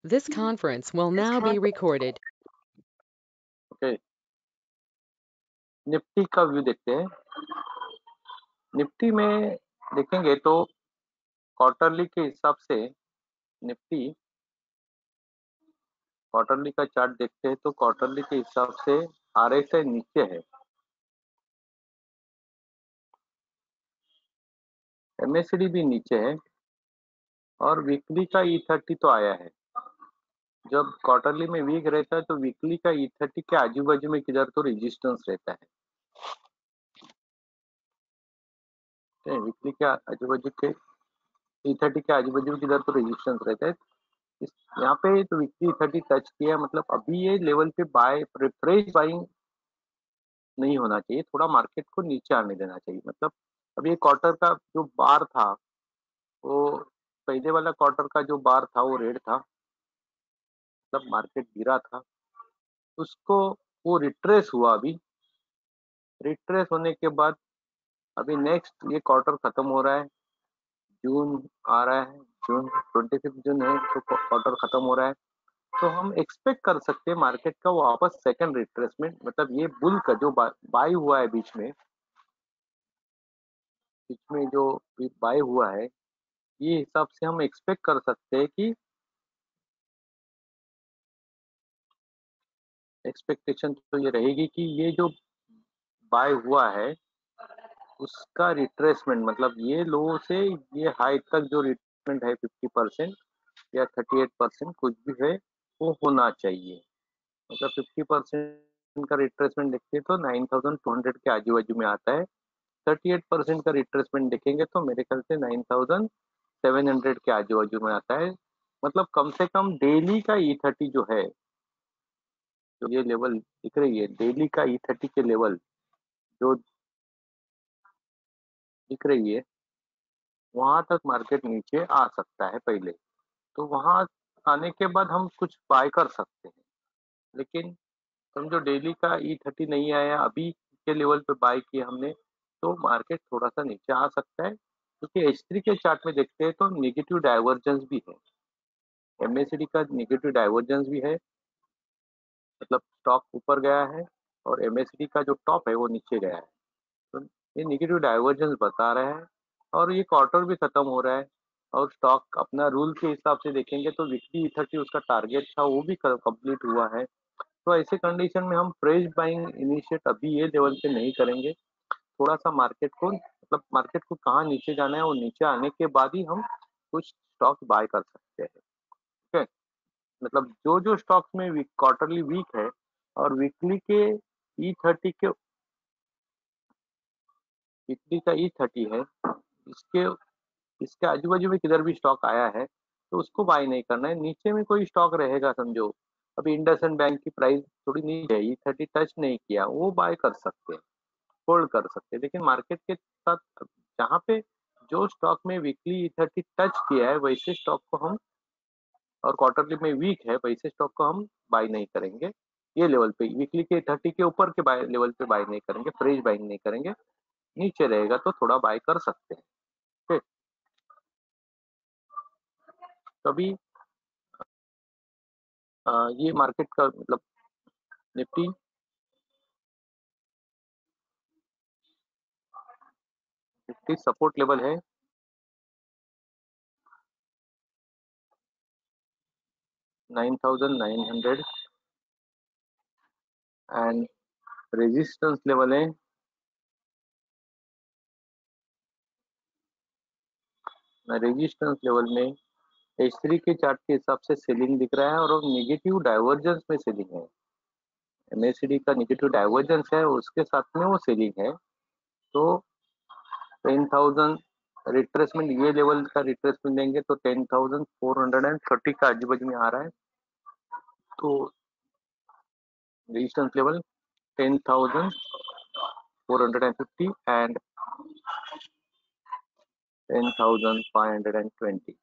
This conference will now be recorded. Okay, Nifty का view देखते हैं। निफ्टी में देखेंगे तो क्वार्टरली के हिसाब से निफ्टी क्वार्टरली का चार्ट देखते हैं तो क्वार्टरली के हिसाब से आरएसआई नीचे है, एमएससीडी भी नीचे है और वीकली का ई30 तो आया है। जब क्वार्टरली में वीक रहता है तो वीकली का ई30 के आजू बाजू में किधर तो रेजिस्टेंस रहता है। वीकली के आजू बाजू के ई30 के आजू बाजू में किधर तो रेजिस्टेंस रहता है। इस यहाँ पे तो वीकली ई30 टच किया, मतलब अभी ये लेवल पे बाय फ्रेश बाइंग नहीं होना चाहिए, थोड़ा मार्केट को नीचे आने देना चाहिए। मतलब अभी ये क्वार्टर का जो बार था, वो पहले वाला क्वार्टर का जो बार था वो रेड था, मतलब मार्केट गिरा था, उसको वो रिट्रेस हुआ। अभी रिट्रेस होने के बाद अभी नेक्स्ट ये क्वार्टर खत्म हो रहा है, जून आ रहा है, जून 25 जून है तो क्वार्टर खत्म हो रहा है। तो हम एक्सपेक्ट कर सकते हैं मार्केट का वापस सेकंड रिट्रेसमेंट, मतलब ये बुल का जो बाई हुआ है बीच में जो बाय हुआ है, ये हिसाब से हम एक्सपेक्ट कर सकते हैं कि एक्सपेक्टेशन तो ये रहेगी कि ये जो बाय हुआ है उसका रिट्रेसमेंट, मतलब ये लो से ये हाई तक जो रिट्रेसमेंट है 50% या 38% कुछ भी है वो होना चाहिए। मतलब 50% का रिट्रेसमेंट देखते हैं तो 9200 के आजू बाजू में आता है। 38% का रिट्रेसमेंट देखेंगे तो मेरे ख्याल से 9700 के आजू बाजू में आता है। मतलब कम से कम डेली का ई30 जो है, जो ये लेवल दिख रही है डेली का ई30 के लेवल जो दिख रही है, वहां तक मार्केट नीचे आ सकता है पहले। तो वहां आने के बाद हम कुछ बाय कर सकते हैं। लेकिन समझो डेली का ई30 नहीं आया, अभी के लेवल पे बाय किया हमने, तो मार्केट थोड़ा सा नीचे आ सकता है। क्योंकि H3 के चार्ट में देखते हैं तो नेगेटिव डाइवर्जेंस भी है, एमएससीडी का नेगेटिव डाइवर्जेंस भी है, मतलब स्टॉक ऊपर गया है और एमएससीडी का जो टॉप है वो नीचे गया है। तो ये नेगेटिव डाइवर्जेंस बता रहा है और ये क्वार्टर भी खत्म हो रहा है और स्टॉक अपना रूल के हिसाब से देखेंगे तो वीकली ई30 उसका टारगेट था वो भी कंप्लीट हुआ है। तो ऐसे कंडीशन में हम फ्रेश बाइंग इनिशिएट अभी ये लेवल पे नहीं करेंगे। थोड़ा सा मार्केट को, मतलब मार्केट को कहाँ नीचे जाना है, वो नीचे आने के बाद ही हम कुछ स्टॉक बाय कर सकते हैं। ठीक है, मतलब जो जो स्टॉक्स में क्वार्टरली वीक है और ई30 के वीकली का ई30 है, इसके इसके आजू बाजू में किधर भी स्टॉक आया है तो उसको बाय नहीं करना है। नीचे में कोई स्टॉक रहेगा, समझो अभी इंडसइंड बैंक की प्राइस थोड़ी नीचे है, ई30 टच नहीं किया, वो बाय कर सकते हैं, होल्ड कर सकते हैं। लेकिन मार्केट के साथ जहाँ पे जो स्टॉक में वीकली ई30 टच किया है वैसे स्टॉक को हम, और क्वार्टरली में वीक है वैसे स्टॉक को हम बाय नहीं करेंगे। ये लेवल पे वीकली के 30 के ऊपर के बाय लेवल पे बाय नहीं करेंगे, फ्रेश बाइंग नहीं करेंगे। नीचे रहेगा तो थोड़ा बाय कर सकते हैं। ठीक, तभी ये मार्केट का मतलब निफ्टी निफ्टी सपोर्ट लेवल है 9900 एंड रेजिस्टेंस लेवल है रेजिस्टेंस लेवल में H3 के चार्ट के हिसाब से सेलिंग दिख रहा है और नेगेटिव डाइवर्जेंस में सेलिंग है। एमएससीडी का नेगेटिव डाइवर्जेंस है, उसके साथ में वो सेलिंग है। तो 10,000 रिट्रेसमेंट, ये लेवल का रिट्रेसमेंट देंगे तो 10,430 का आजू बाजू में आ रहा है। तो रेजिस्टेंस लेवल 10,450 एंड 10,520,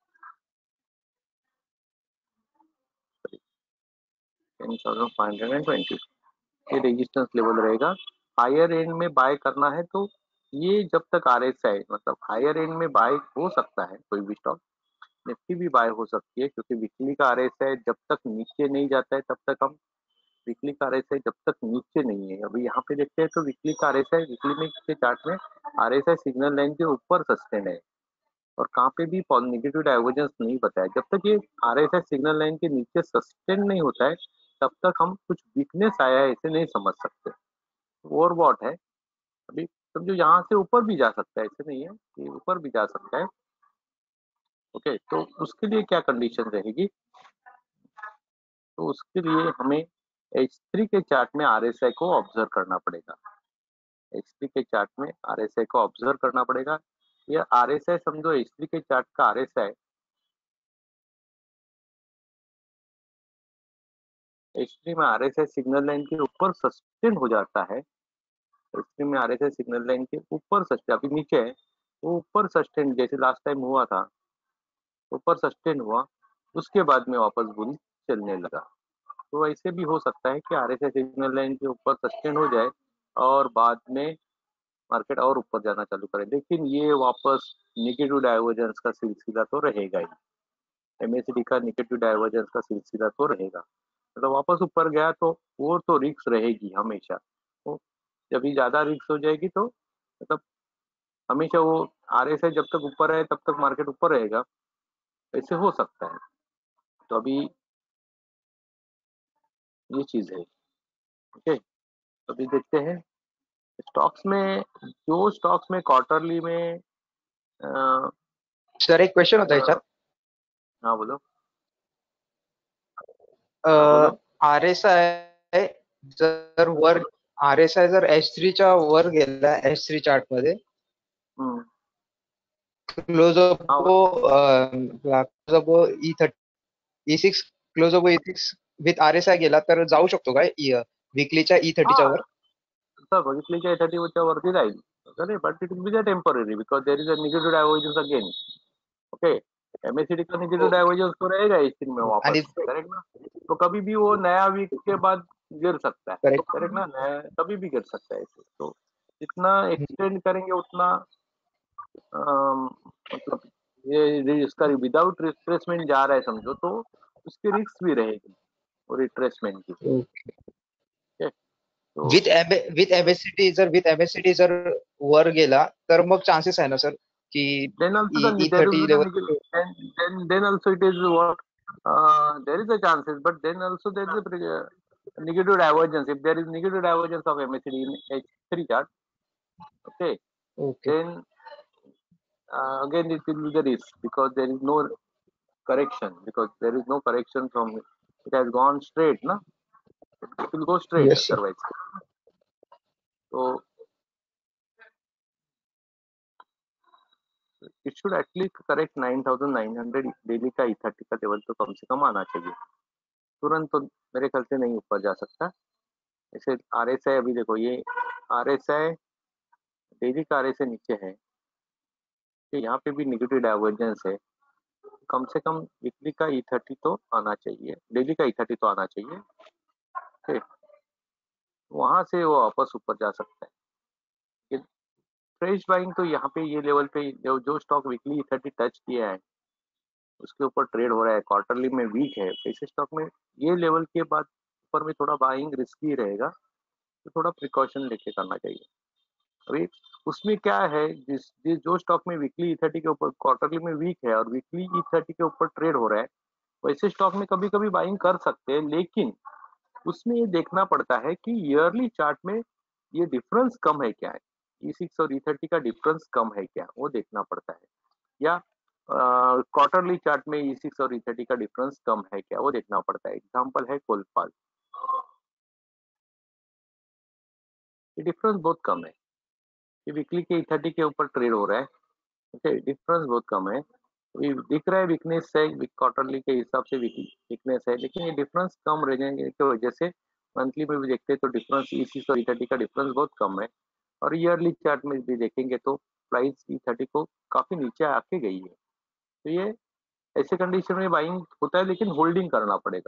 10,520 ये रेजिस्टेंस लेवल रहेगा। हायर एंड में बाय करना है तो ये जब तक RSI, मतलब हायर एंड में बाय हो सकता है कोई भी स्टॉक, निफ्टी भी बाय हो सकती है, क्योंकि वीकली का आरएसआई जब तक नीचे नहीं जाता है तब तक हम वीकली का आरएसआई जब तक नीचे नहीं है, अभी यहाँ पे देखते हैं तो वीकली का आरएसआई वीकली में के चार्ट में आरएसआई सिग्नल लाइन के ऊपर सस्टेन है और कहाँ पे भी नेगेटिव डाइवर्जेंस नहीं बताया। जब तक ये आरएसआई सिग्नल लाइन के नीचे सस्टेन नहीं होता है तब तक हम कुछ वीकनेस आया है ऐसे नहीं समझ सकते। ओवरबॉट है अभी, समझो यहाँ से ऊपर भी जा सकता है, ऐसे नहीं है कि ऊपर भी जा सकता है। ओके, तो उसके लिए क्या कंडीशन रहेगी? तो उसके लिए हमें H3 के चार्ट में आरएसआई को ऑब्जर्व करना पड़ेगा। H3 के चार्ट में आरएसआई को ऑब्जर्व करना पड़ेगा। ये आरएसआई समझो H3 के चार्ट का आरएसआई H3 में आरएसआई सिग्नल लाइन के ऊपर सस्टेन हो जाता है। H3 में आरएसआई सिग्नल लाइन के ऊपर सस्टेन, अभी नीचे है वो ऊपर सस्टेन जैसे लास्ट टाइम हुआ था, ऊपर सस्टेन हुआ, उसके बाद में वापस बुल चलने लगा। तो ऐसे भी हो सकता है कि आरएसआई सिग्नल लाइन के ऊपर सस्टेन हो जाए और बाद में मार्केट और ऊपर जाना चालू करे, लेकिन ये वापस नेगेटिव डाइवर्जेंस का सिलसिला तो रहेगा ही। एमएसीडी का नेगेटिव डाइवर्जेंस का सिलसिला तो रहेगा, मतलब वापस ऊपर गया तो वो तो रिस्क रहेगी हमेशा। तो जब भी ज्यादा रिस्क हो जाएगी तो मतलब हमेशा वो आरएसआई जब तक ऊपर है तब तक मार्केट ऊपर रहेगा, ऐसे हो सकता है। तो अभी ये चीज है। ओके, तो अभी देखते हैं स्टॉक्स में, जो स्टॉक्स में क्वार्टरली में अ, सर एक क्वेश्चन होता है याच्यात. हाँ बोलो, हाँ बोलो। आर एस आय जर वर आर एस आय जर H3 च्या वर गेला H3 चार्ट मध्ये हम्म, क्लोज अप हाँ E6 close up E6 with R S I गेला तर जाऊ शकतो काय वीकलीच्या E30 च्या हाँ वर. सर बघितली की 30 च्या वरती राहील, अरे but it will be temporary because there is a negative divergence again. Okay, MACD का नेगेटिव डाइवर्जेंस तो रहेगा इस दिन में आणि वापस, करेक्ट ना? तो कभी भी वो नया वीक के बाद गिर सकता है, करेक्ट. करेक्ट ना? नया कभी भी गिर सकता है ऐसे। तो जितना एक्सटेंड करेंगे उतना मतलब ये इसका विदाउट रिट्रेसमेंट जा रहा है समझो, तो उसकी रिस्क भी रहेगी और रिट्रेसमेंट की। ठीक है, तो विथ एमएससीटी जर वर गेला तर मग चान्सेस आहे ना सर की then also there E30 will be the level. negative, then also it is what there is a chances, but then also there is a negative divergence. If there is negative divergence of MACD in H3 chart, okay, okay. then again it will be the risk because there is no correction, because there is no correction from it has gone straight, na? It will go straight yes sir. otherwise. So it should at least correct 9,900 daily का E30 का level तो कम से कम आना चाहिए। तुरंत तो मेरे ख्याल से नहीं ऊपर जा सकता। जैसे आरएसआई अभी देखो, ये आरएसआई डेली का आरएसआई नीचे है, तो यहाँ पे भी नेगेटिव डाइवर्जेंस है। कम से कम वीकली का E30 तो आना चाहिए, डेली का E30 तो आना चाहिए। ठीक, वहां से वो वापस ऊपर जा सकता है। फ्रेश बाइंग तो यहाँ पे ये लेवल पे जो स्टॉक वीकली E30 टच किया है उसके ऊपर ट्रेड हो रहा है, क्वार्टरली में वीक है, ऐसे स्टॉक में ये लेवल के बाद ऊपर में थोड़ा बाइंग रिस्की रहेगा, तो थोड़ा प्रिकॉशन लेके करना चाहिए। अभी उसमें क्या है, जो स्टॉक में वीकली E30 के ऊपर क्वार्टरली में वीक है और वीकली E30 के ऊपर ट्रेड हो रहा है, वैसे स्टॉक में कभी कभी बाइंग कर सकते हैं, लेकिन उसमें ये देखना पड़ता है कि ईयरली चार्ट में ये डिफरेंस कम है क्या है, E6 और E30 का डिफरेंस कम है क्या, वो देखना पड़ता है। या क्वार्टरली चार्ट में E6 और E30 का डिफरेंस कम है क्या, वो देखना पड़ता है। एग्जाम्पल है कोलफाल, ये डिफरेंस बहुत कम है, ये वीकली के E30 के ऊपर ट्रेड हो रहा है। ओके, डिफरेंस बहुत कम है, दिख रहा है वीकनेस है, क्वार्टरली के हिसाब से वीकनेस है, लेकिन ये डिफरेंस कम रहने की वजह से मंथली में भी देखते हैं तो डिफरेंस E6 और E30 का डिफरेंस बहुत कम है, और ईयरली चार्ट में भी देखेंगे तो प्राइस E30 को काफी नीचे आके गई है। तो ये ऐसे कंडीशन में बाइंग होता है, लेकिन होल्डिंग करना पड़ेगा।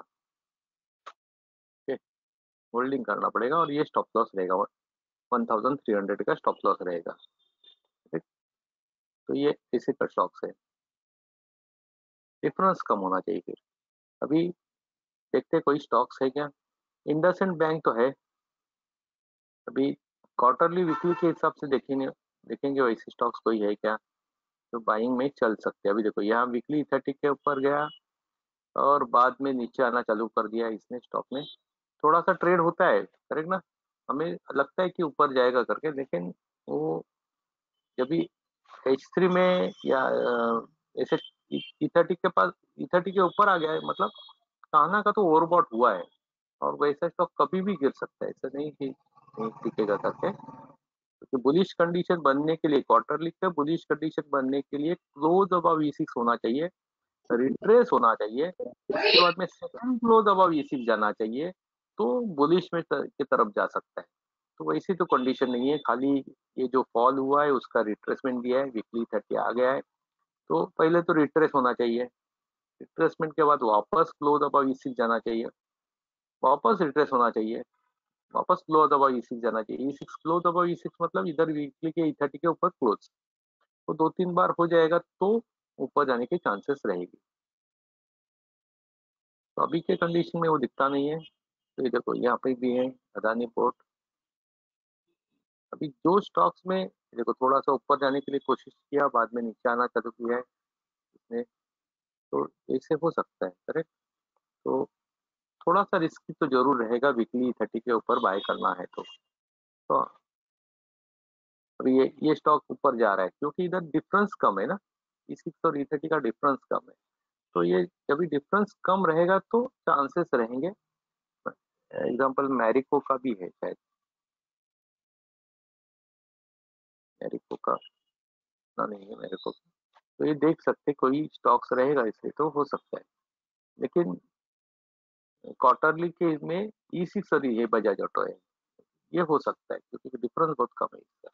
होल्डिंग करना पड़ेगा और ये स्टॉप लॉस रहेगा, 1300 का स्टॉप लॉस रहेगा। ठीक, तो ये इसी का स्टॉक्स है। डिफरेंस कम होना चाहिए फिर। अभी देखते हैं कोई स्टॉक्स है क्या? इंडसइंड बैंक तो है। अभी क्वार्टरली वीकली के हिसाब से देखेंगे देखेंगे वैसे स्टॉक्स कोई है क्या जो बाइंग में चल सकते हैं। अभी देखो यहाँ वीकली 30 के ऊपर गया और बाद में नीचे आना चालू कर दिया इसने स्टॉक ने। थोड़ा सा ट्रेड होता है, करेक्ट ना? हमें लगता है कि ऊपर जाएगा करके, लेकिन वो जब भी H3 में या ऐसे E30 के पास, E30 के ऊपर आ गया है, मतलब कान्हा का तो ओवरबॉट हुआ है। और वैसा स्टॉक कभी भी गिर सकता है, ऐसा नहीं कि नहीं टिकेगा करके। क्योंकि बुलिश कंडीशन बनने के लिए, क्वार्टरली का बुलिश कंडीशन बनने के लिए क्लोज अबव E6 होना चाहिए, रिट्रेस होना चाहिए, उसके बाद में सेकंड क्लोज अबव E6 जाना चाहिए, तो बुलिश में की तरफ जा सकता है। तो वैसी तो कंडीशन नहीं है, खाली ये जो फॉल हुआ है उसका रिट्रेसमेंट दिया है, वीकली 30 आ गया है। तो पहले तो रिट्रेस होना चाहिए, रिट्रेसमेंट के बाद वापस क्लोज अबव E6 जाना चाहिए, वापस रिट्रेस होना चाहिए, वापस क्लोज अबव E6 जाना चाहिए। E6 क्लोज अबव E6 मतलब इधर वीकली के E30 के ऊपर क्लोज। तो 2-3 बार हो जाएगा तो ऊपर जाने की चांसेस रहेगी। तो अभी के कंडीशन में वो दिखता नहीं है। तो ये देखो यहाँ पे भी है अदानी पोर्ट। अभी जो स्टॉक्स में देखो थोड़ा सा ऊपर जाने के लिए कोशिश किया, बाद में नीचे आना चालू किया है इसने, तो ऐसे हो सकता है, करेक्ट? तो थोड़ा सा रिस्की तो जरूर रहेगा वीकली 30 के ऊपर बाय करना है तो अभी ये स्टॉक ऊपर जा रहा है क्योंकि इधर डिफरेंस कम है ना, E6 और E30 का डिफरेंस कम है। तो ये जब भी डिफरेंस कम रहेगा तो चांसेस रहेंगे। एग्जांपल मैरिको का भी है शायद, मैरिको का ना नहीं है मैरिको का। तो ये देख सकते कोई स्टॉक्स रहेगा इसलिए तो हो सकता है, लेकिन क्वार्टरली के में E6 और ये बजाज ऑटो है, ये हो सकता है क्योंकि डिफरेंस बहुत कम है इसका।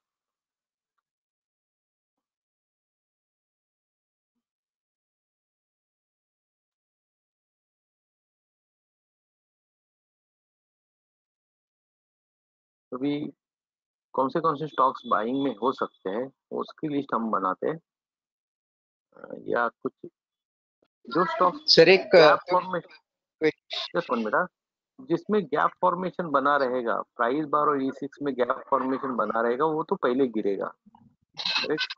तो भी कौन से स्टॉक्स बाइंग में हो सकते हैं उसकी लिस्ट हम बनाते हैं। या कुछ जो स्टॉक्स सर एक gap formation, just one minute, जिसमें गैप फॉर्मेशन बना रहेगा, प्राइस बार और E6 में गैप फॉर्मेशन बना रहेगा, वो तो पहले गिरेगा, करेक्ट?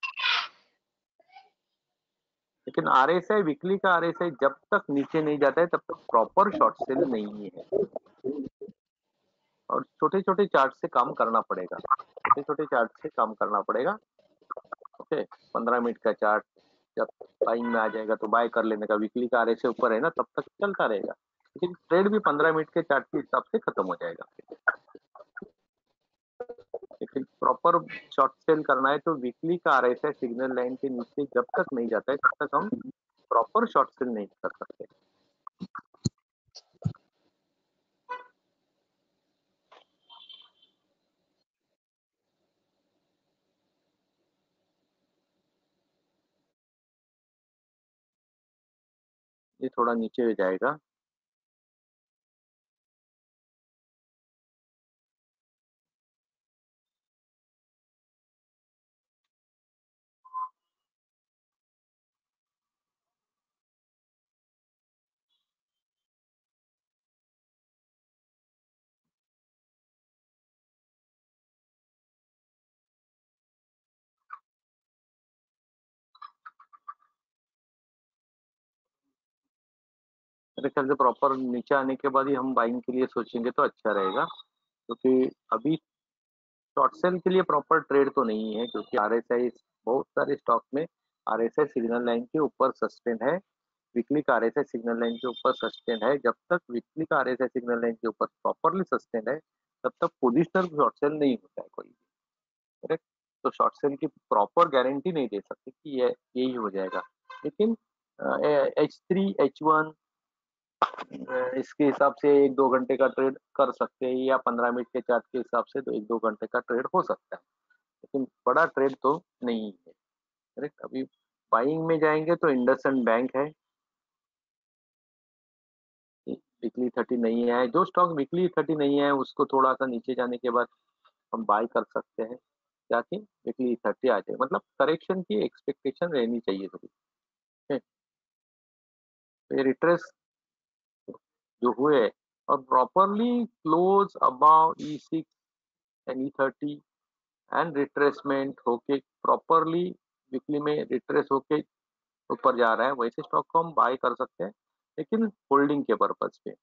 लेकिन RSI, वीकली का RSI जब तक नीचे नहीं जाता है तब तक प्रॉपर शॉर्ट सेल नहीं है। और छोटे छोटे चार्ट से काम करना पड़ेगा, छोटे छोटे चार्ट से काम करना पड़ेगा। ओके, 15 मिनट का चार्ट जब बाइंग में आ जाएगा तो बाय कर लेने का। वीकली का RSI ऊपर है ना, तब तक चलता रहेगा, लेकिन ट्रेड भी 15 मिनट के चार्ट के हिसाब से खत्म हो जाएगा। लेकिन प्रॉपर शॉर्ट सेल करना है तो वीकली का RSI सिग्नल लाइन के नीचे जब तक नहीं जाता है तब तक हम प्रॉपर शॉर्ट सेल नहीं कर सकते। ये थोड़ा नीचे जाएगा। मेरे ख्याल से प्रॉपर नीचे आने के बाद ही हम बाइंग के लिए सोचेंगे तो अच्छा रहेगा, क्योंकि अभी शॉर्ट सेल के लिए प्रॉपर ट्रेड तो नहीं है, क्योंकि RSI बहुत सारे स्टॉक में RSI सिग्नल लाइन के ऊपर सस्टेन है, वीकली का RSI सिग्नल लाइन के ऊपर सस्टेन है। जब तक वीकली का RSI सिग्नल लाइन के ऊपर प्रॉपरली सस्टेन है तब तक पोजिशनल शॉर्ट सेल नहीं होता है कोई भी, करेक्ट? तो शॉर्ट सेल की प्रॉपर गारंटी नहीं दे सकते कि ये यही हो जाएगा। लेकिन H3 H1 इसके हिसाब से 1-2 घंटे का ट्रेड कर सकते हैं, या 15 मिनट के चार्ट के हिसाब से तो 1-2 घंटे का ट्रेड हो सकता है, लेकिन बड़ा ट्रेड तो नहीं है, करेक्ट? अभी बाइंग में जाएंगे तो इंडसइंड बैंक है, वीकली 30 नहीं है। जो स्टॉक वीकली 30 नहीं है उसको थोड़ा सा नीचे जाने के बाद हम बाय कर सकते हैं, ताकि वीकली 30 आ जाए। मतलब करेक्शन की एक्सपेक्टेशन रहनी चाहिए थोड़ी, ठीक है? तो ये रिट्रेस जो हुए और properly close above E6 and E30 and retracement होके प्रॉपरली वीकली में रिट्रेस होके ऊपर जा रहा है, वैसे स्टॉक को हम बाय कर सकते हैं, लेकिन होल्डिंग के पर्पज पे।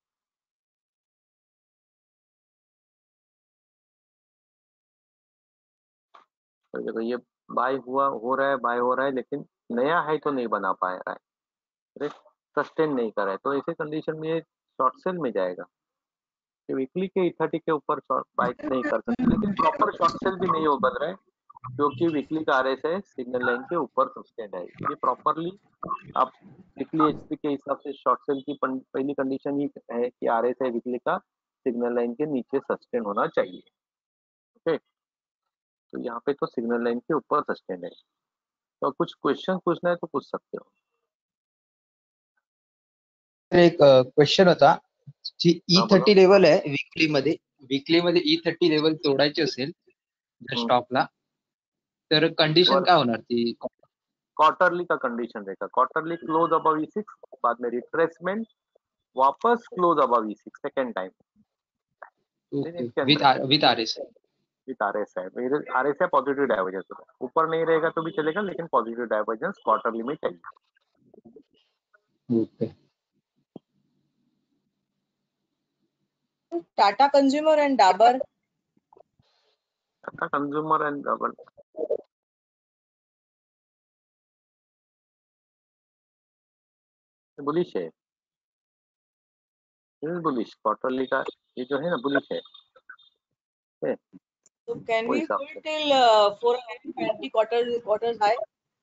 तो देखो ये बाय हो रहा है, लेकिन नया है तो नहीं बना पा रहा है, सस्टेन नहीं कर रहा है, तो ऐसे कंडीशन में ये शॉर्ट सेल में जाएगा। कि वीकली के E30 के ऊपर शॉर्ट बाय नहीं कर सकते, लेकिन प्रॉपर शॉर्ट सेल भी नहीं हो बन रहा है, क्योंकि वीकली का RSI सिग्नल लाइन के ऊपर सस्टेन है। ये प्रॉपरली आप वीकली HP के हिसाब से शॉर्ट सेल की पहली कंडीशन ही है कि RSI वीकली का सिग्नल लाइन के नीचे सस्टेन होना चाहिए। ओके, तो यहाँ पे तो सिग्नल लाइन के ऊपर सस्टेन है। तो कुछ क्वेश्चन पूछना है तो पूछ सकते हो। एक क्वेश्चन होता जी, हाँ बोलो। E30 लेवल आहे वीकली मध्ये E30 लेवल तोडायची असेल जर स्टॉकला, तर कंडिशन काय होणार ती? क्वार्टरली का कंडीशन रहेगा, क्वार्टरली क्लोज अबव E6, बाद में रिट्रेसमेंट, वापस close above E6 second time, with RSI। With RSI positive divergence होगा, ऊपर नहीं रहेगा तो भी चलेगा, लेकिन पॉजिटिव डाइवर्जेंस क्वार्टरली में चाहिए। Okay. Tata Consumer and Dabur. Tata consumer and Dabur bullish है, बुलिश क्वार्टरली का ये जो है ना बुलिश है। So can वो we हिसाब hold से till 420 quarters high?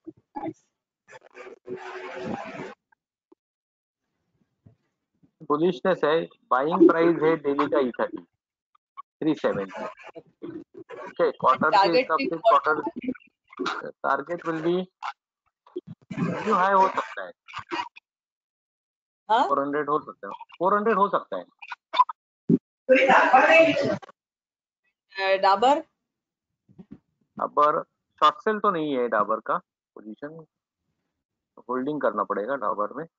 बुलिशनेस है, बाइंग प्राइस है डेली का E30 370। ओके, क्वार्टर के Target हिसाब till से what? Quarter target will be new high हो सकता है, हाँ? 400 हो सकता है, 400 हो सकता है। Dabur? डाबर शॉर्ट सेल तो नहीं है, डाबर का पोजीशन होल्डिंग करना पड़ेगा डाबर में।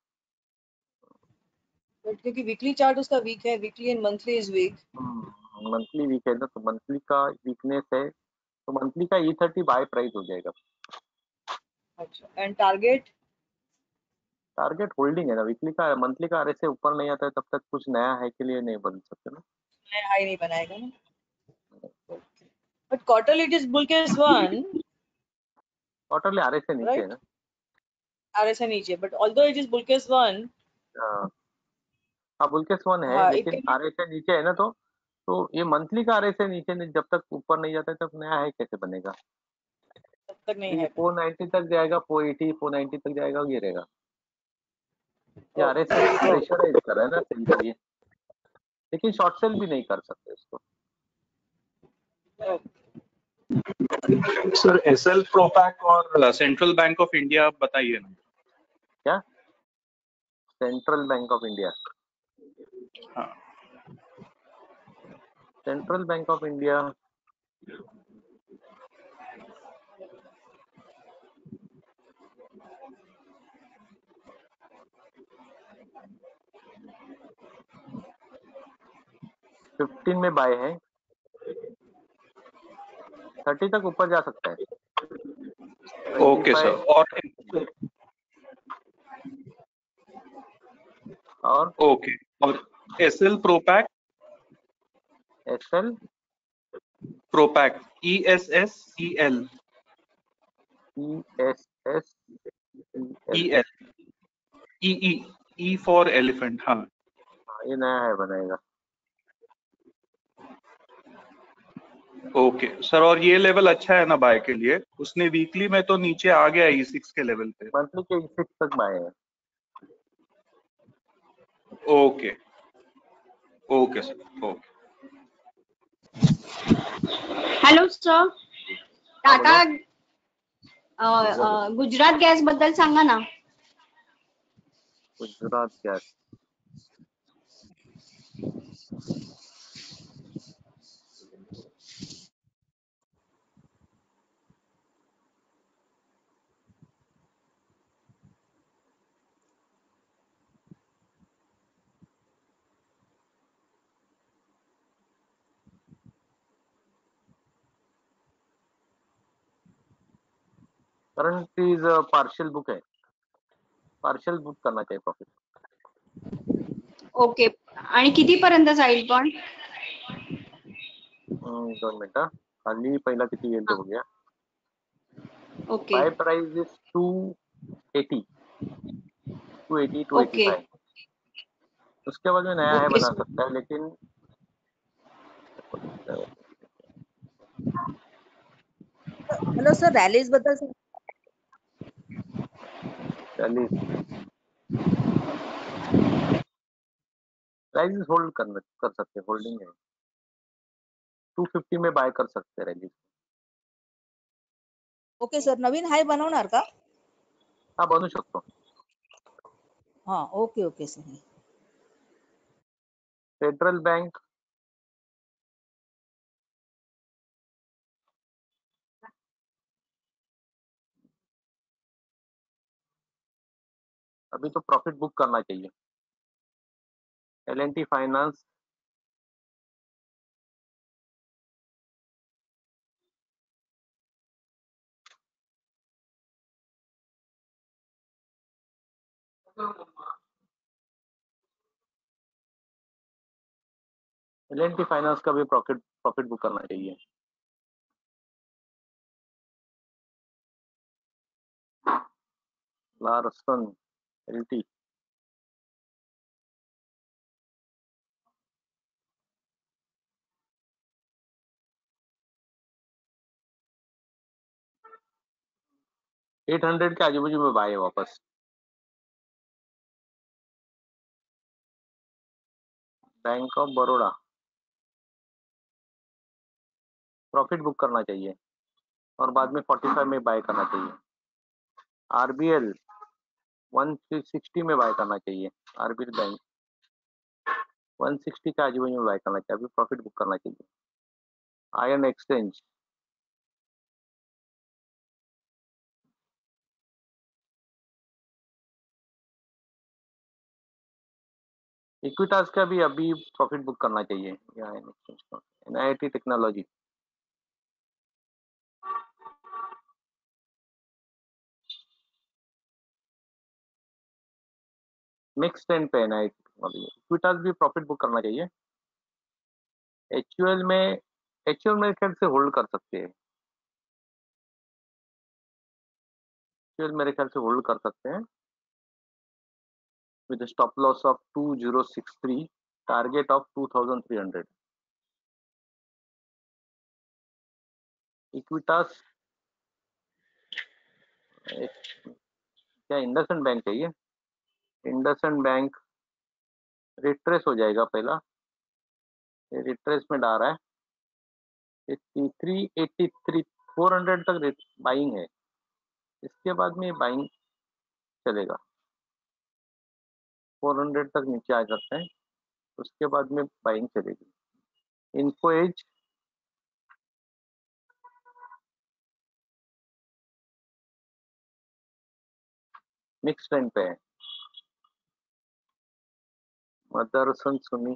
But क्योंकि weekly chart उसका weak है, weekly and monthly is weak. Monthly weak है ना, तो मंथली का वीकनेस है, तो मंथली का E30 बाय प्राइस हो जाएगा। अच्छा, and target? टारगेट होल्डिंग है ना, वीकली का मंथली का RSI ऊपर नहीं आता है तब तक कुछ नया है के लिए नहीं बन सकते ना। नया हाई नहीं बनाएगा ना? But quarterly it is bull case 1, quarterly RSI नीचे है right? ना। RSI नीचे, but although it is bull case 1, हाँ बुल केस 1 है, हाँ, it लेकिन can RSI नीचे है ना, तो ये मंथली का RSI नीचे नहीं, जब तक ऊपर नहीं जाता है तब नया है कैसे बनेगा। तब तक नहीं ये है। 490 तक जाएगा, 480 490 तक जाएगा, ये रहेगा। ये RSI प्रेशराइज कर रहा है ना सेल के लिए, लेकिन शॉर्ट सेल भी नहीं कर सकते इसको। सर एसएल प्रोपैक और सेंट्रल बैंक ऑफ इंडिया बताइए ना। क्या सेंट्रल बैंक ऑफ इंडिया? हाँ, central bank of India fifteen में बाय है, 30 तक ऊपर जा सकता है। Okay sir. 25 और ओके, और SL Propack SL ESSEL ESS EL E for elephant. हाँ, ये नया है बनाएगा। ओके सर, और ये लेवल अच्छा है ना बाय के लिए? उसने वीकली में तो नीचे आ गया E6 के लेवल पे। मंथली के E6 तक बाय है। Okay okay sir, okay. Hello sir, Tata बोलो। गुजरात गॅस बद्दल सांगा ना। Gujarat gas current is partial book है, पार्शियल बुक करना चाहिए प्रॉफिट. ओके. आणि कितीपर्यंत जाईल पण? 2 मिनिटं. खाली पहिला किती येईल ते बघूया. Okay. Buy price is 280, 280, okay. 285. उसके बाद में नया है ओके बना सर. सकता है, लेकिन हॅलो सर, रॅलीज बद्दल सांगा. 40 प्राइस होल्ड कर सकते हैं, होल्डिंग है. 250 में बाय कर सकते हैं रैली. ओके सर, नवीन हाय बनवणार का? हा बनू शकतो. हा, okay okay sir. Federal bank अभी तो प्रॉफिट बुक करना चाहिए. L&T फाइनेंस L&T फाइनेंस का भी प्रॉफिट बुक करना चाहिए. लार्सन LT 800 के आजू बाजू में बाय है वापस. Bank of Baroda profit book करना चाहिए और बाद में 45 में बाय करना चाहिए. RBL 160 में बाय करना चाहिए. RBL बैंक 160 के आजू बाजू में बाय करना चाहिए. अभी प्रॉफिट बुक करना चाहिए. आयन एक्सचेंज इक्विटास का भी अभी प्रॉफिट बुक करना चाहिए. NIIT टेक्नोलॉजी मिक्स ट्रेंड पे NIIT टेक्नोलॉजी. इक्विटास भी प्रॉफिट बुक करना चाहिए. HUL मेरे ख्याल से होल्ड कर सकते हैं. HUL मेरे ख्याल से होल्ड कर सकते हैं with a stop loss of 2063, target of 2300. Equitas क्या इंडसइंड बैंक चाहिए? इंडसइंड बैंक रिट्रेस हो जाएगा पहला. ये रिट्रेस में डाल रहा है. 383 400 तक बाइंग है. इसके बाद में बाइंग चलेगा. 400 तक नीचे आ जाते हैं, उसके बाद में बाइंग चलेगी. इन्फो एज मिक्स ट्रेंड पे है. मदरसन सुनी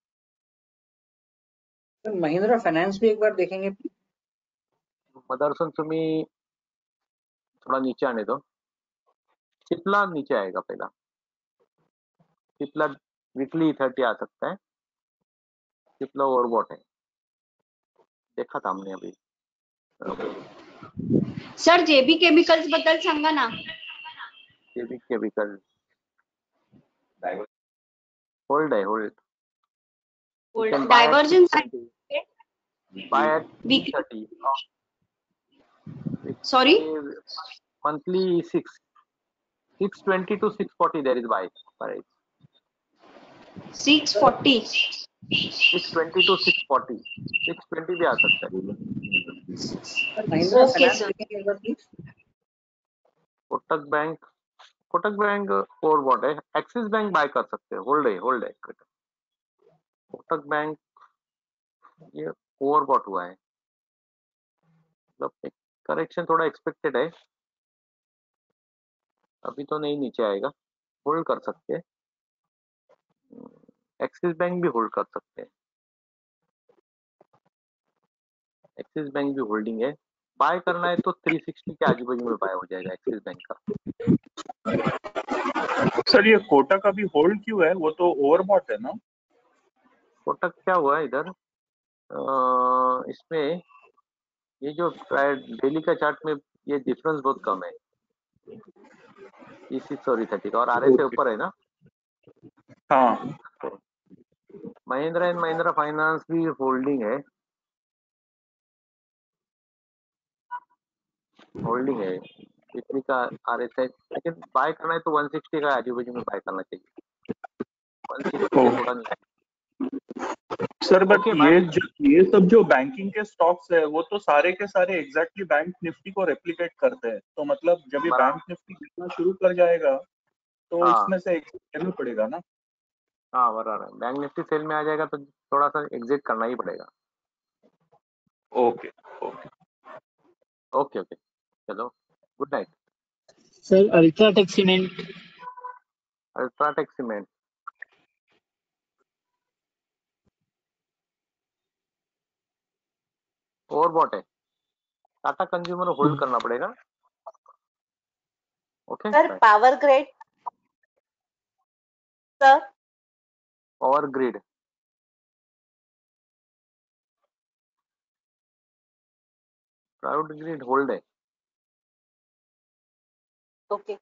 सर महिंद्रा फाइनेंस भी एक बार देखेंगे. मदरसन सुमी थोड़ा नीचे आने दो. सिप्ला नीचे आएगा पहला. सिप्ला वीकली 30 आ सकता है. सिप्ला ओवरबॉट है, देखा था हमने अभी. सर जेबी केमिकल्स बद्दल सांगा ना. जेबी केमिकल होल्ड है, hold. Divergence buy at weekly. 330. Sorry, monthly 620 to 640 there is buy price. 640. 620 to 640. 620 भी आ सकता है. Sir Mahindra okay finance sir. देखेंगे एक बार प्लीज. कोटक बैंक ओवरबॉट है. एक्सिस बैंक बाय कर सकते हैं, होल्ड है. कोटक बैंक ये ओवरबॉट हुआ है, मतलब करेक्शन थोड़ा एक्सपेक्टेड है. अभी तो नहीं नीचे आएगा, होल्ड कर सकते हैं. एक्सिस बैंक भी होल्ड कर सकते हैं. एक्सिस बैंक भी होल्डिंग है. बाय करना है तो 360 के आजू बाजू में बाय हो जाएगा एक्सिस बैंक का। सर ये कोटक अभी होल्ड क्यों है? वो तो ओवरबॉट है ना? कोटक क्या हुआ है इधर इसमें ये जो डेली का चार्ट में ये डिफरेंस बहुत कम है, E6 और E30 का, और RSI से ऊपर है ना। हाँ महिंद्रा एंड महिंद्रा फाइनेंस भी होल्डिंग है, इतनी का RSI, लेकिन बाय करना है तो 160 का आजू बाजू में बाय करना चाहिए, 160 से थोड़ा नीचे। सर बट Okay, ये सब जो बैंकिंग के स्टॉक्स है वो तो सारे के सारे एग्जैक्टली बैंक निफ्टी को रेप्लिकेट करते हैं, तो मतलब जब ये बैंक निफ्टी गिरना शुरू कर जाएगा तो हाँ। इसमें से एग्जिट करना पड़ेगा ना। हाँ बराबर है, बैंक निफ्टी सेल में आ जाएगा तो थोड़ा सा एग्जिट करना ही पड़ेगा। ओके ओके ओके ओके, चलो good night. Sir UltraTech cement UltraTech cement overbought है, टाटा कंज्यूमर होल्ड करना पड़ेगा। Okay sir power grade sir power grid private grid hold है, ओके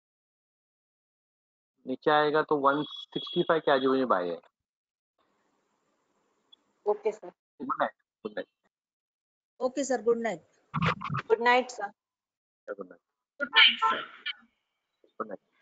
नीचे आएगा तो 165 के आजू बाजू में बाय है। Okay sir good night good night Okay, sir. Good night. Good night sir good night Good night, sir. Good night.